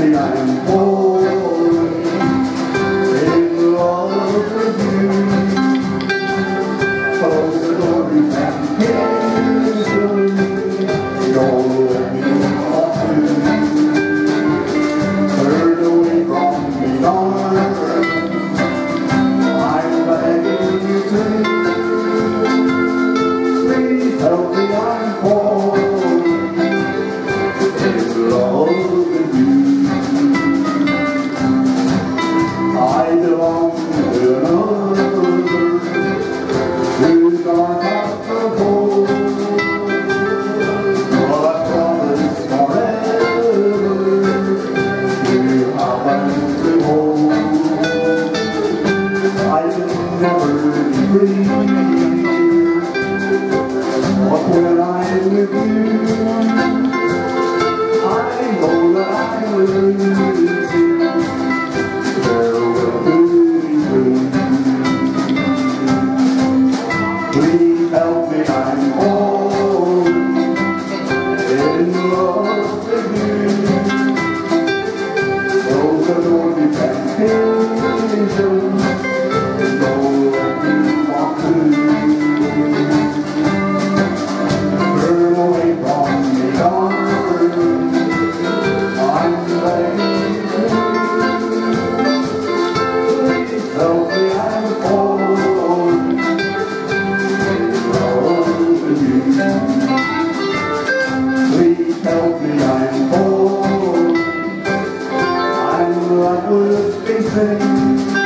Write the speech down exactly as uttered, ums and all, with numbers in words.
me I'm falling in love with you. Close the door, you can't kiss me. Don't let me walk through. Turn away from me, darling. I'm begging you to. Please help me, I'm falling in love with you. I belong to another who's gone out the hole. But I promise forever you haven't to hold. I can never be free, but when I'm with you, I know that I will see there will be room. Please help me, I'm falling in love with you. Close the door, you can't finish it. Don't let me walk through. Turn away from me, darling. I'm begging you. Please help me, I'm falling in love with you. Please help me, I'm falling. I'm like a facing.